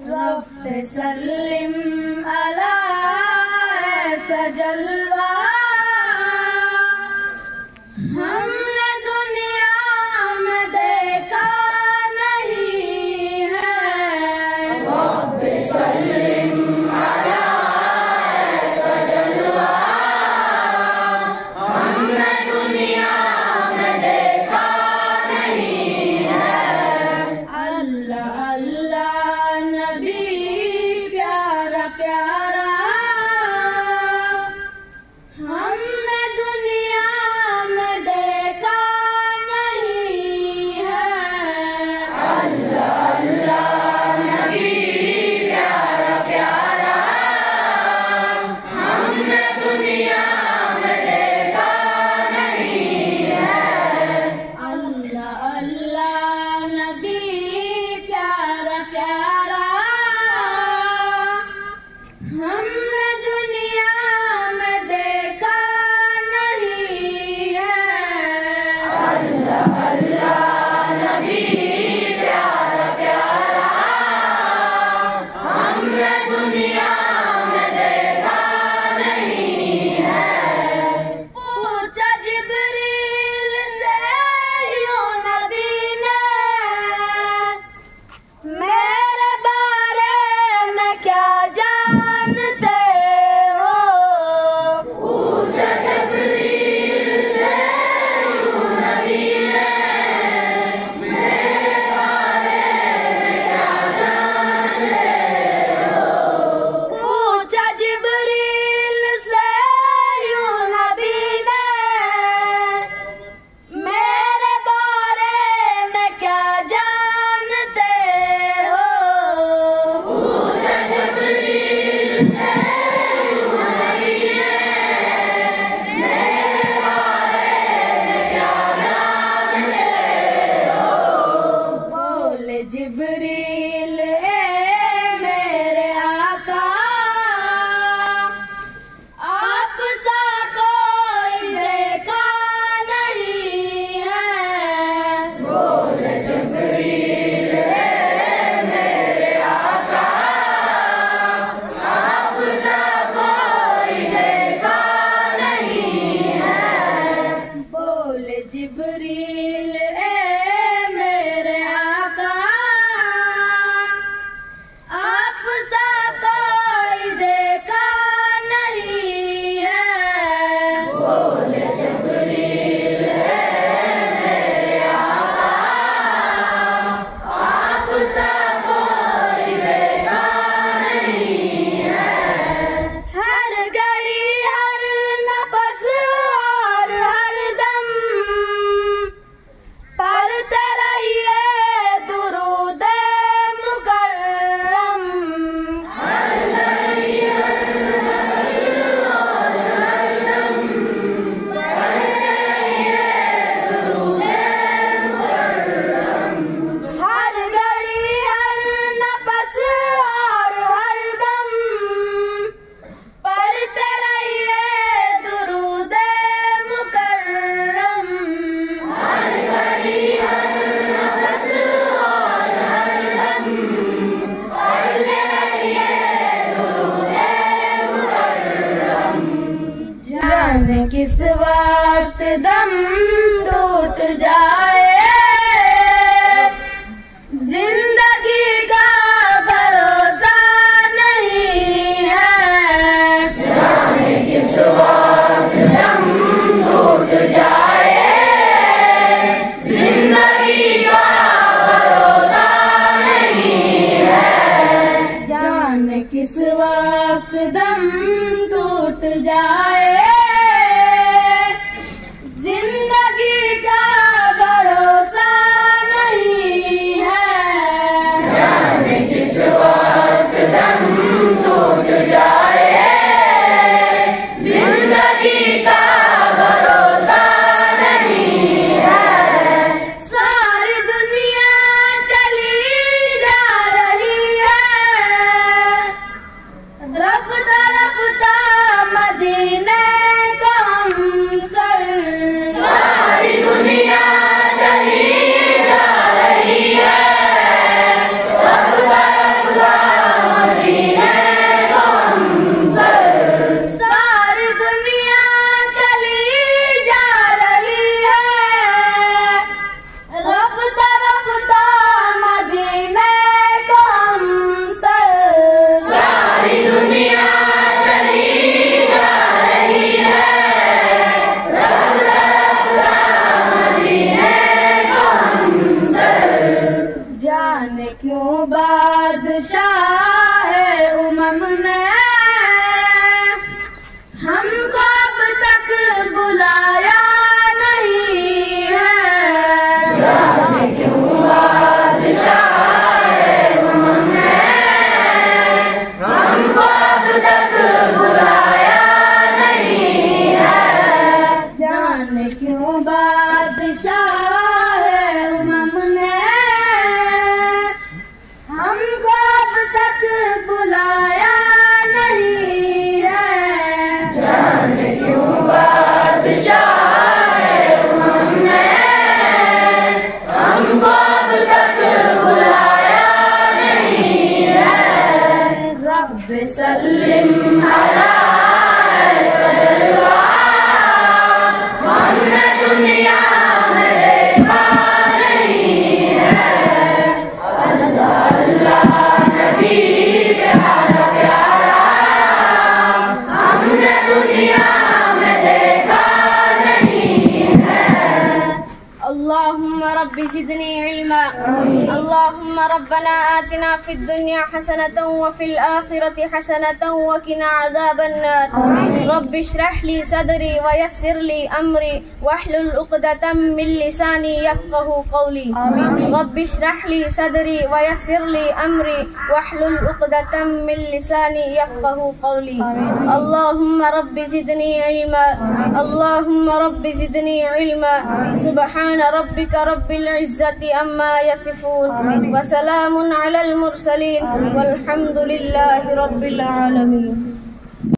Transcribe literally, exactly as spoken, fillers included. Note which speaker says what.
Speaker 1: रब सल्लिम अला ऐसा जलवा हमने दुनिया में देखा नहीं है। रब सल्लिम अला ऐसा जलवा हमने दुनिया में देखा नहीं है। अल्लाह अल्लाह नबी प्यारा प्यारा हमने दुनिया में देखा नहीं है। अल्लाह अल्लाह नबी प्यारा प्यारा हमने दुनिया में देखा नहीं है। अल्लाह अल्लाह नबी प्यारा प्यारा हमने दुनिया में देखा नहीं है। अल्लाह अल्लाह नबी प्यारा प्यारा हमने दुनिया में देखा नहीं है। पूछा जिब्रील से यूं नबी ने मेरे बारे में क्या जानते हो। पूछा जिब्रील से यूं नबी ने मेरे बारे में क्या जानते हो। पूछा जिब्रील से यूं नबी ने मेरे बारे में क्या जानते हो। पूछा जिब्रील से यूं नबी ने मेरे बारे में क्या जानते हो। बोले जिब्रील ए मेरे आका आप सा कोई देखा नहीं है। बोले जिब्रील ए मेरे आका आप सा कोई देखा नहीं है। बोले जिब्रील ए मेरे आका आप सा कोई देखा नहीं है। बोले जिब्रील ए मेरे आका आप सा कोई देखा नहीं है। हर घड़ी हर नफस और हर दम पढ़ते रहिए दुरूद मुकर्रम। हर घड़ी हर नफस और हर दम पढ़ते रहिए दुरूद मुकर्रम। हर घड़ी हर नफस और हर दम पढ़ते रहिए दुरूद मुकर्रम। हर घड़ी हर नफस और हर दम पढ़ते रहिए दुरूद मुकर्रम। जाने किस वक्त दम टूट जाए जिंदगी का भरोसा नहीं है। जाने किस वक्त दम टूट जाए जिंदगी का भरोसा नहीं है। जाने किस वक्त दम टूट जाए जिंदगी का भरोसा नहीं है। जाने किस वक्त दम टूट जाए जिंदगी का भरोसा नहीं है। सारी दुनिया चली जा रही है रफ्ता रफ्ता मदीने बादशाह उमम ने हमको अब तक बुलाया नहीं है। जाने क्यों बादशाह उमम ने हमको अब तक बुलाया नहीं है। जाने क्यों बादशाह उमम ने हमको अब तक बुलाया नहीं है। जाने क्यों बादशाह उमम ने हमको अब तक बुलाया नहीं है। रब सल्लिम अला सल्लल्लाह हमने दुनिया में देखा नहीं है। अल्लाह अल्लाह नबी प्यारा प्यारा हमने दुनिया में देखा नहीं है। अल्लाहुम्मा रब्बी ज़िदनी इल्मा। अल्लाहुम्मा रब्बना आतिना फिद दुनिया हसनतन व फिल आखिरति हसनतन व किना अज़ाबन नार। रब्बि इश्रह ली सदरी व यस्सिर ली अमरी वहलुल उक़दतम मिन लिसानी यफ़क़हू क़ौली। रब्बि इश्रह ली सदरी व यस्सिर ली अमरी वहलुल उक़दतम मिन लिसानी यफ़क़हू क़ौली। अल्लाहुम्मा रब्बि ज़िदनी इल्मा। अल्लाहुम्मा रब्बि ज़िदनी इल्मा। सुब्हान रब्बिका रब्बिल इज़्ज़ति अम्मा यसिफून व सलामुन अलल मुरसलीन वल्हम्दुलिल्लाहि रब्बिल आलमीन।